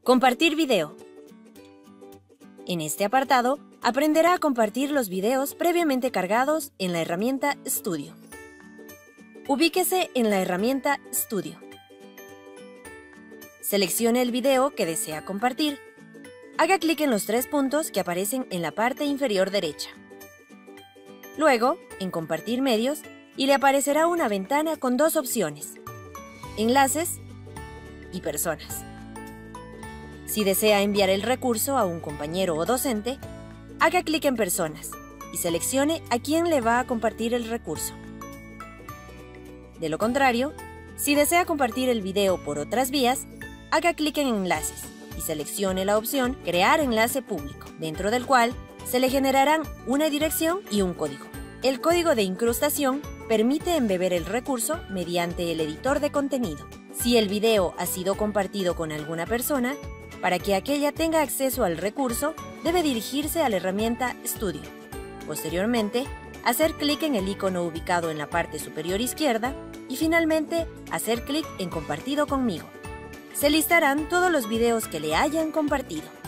Compartir video. En este apartado, aprenderá a compartir los videos previamente cargados en la herramienta Studio. Ubíquese en la herramienta Studio. Seleccione el video que desea compartir. Haga clic en los 3 puntos que aparecen en la parte inferior derecha. Luego, en Compartir medios, y le aparecerá una ventana con 2 opciones: Enlaces y Personas. Si desea enviar el recurso a un compañero o docente, haga clic en Personas y seleccione a quién le va a compartir el recurso. De lo contrario, si desea compartir el video por otras vías, haga clic en Enlaces y seleccione la opción Crear enlace público, dentro del cual se le generarán una dirección y un código. El código de incrustación permite embeber el recurso mediante el editor de contenido. Si el video ha sido compartido con alguna persona, para que aquella tenga acceso al recurso, debe dirigirse a la herramienta Studio. Posteriormente, hacer clic en el icono ubicado en la parte superior izquierda y finalmente hacer clic en Compartido conmigo. Se listarán todos los videos que le hayan compartido.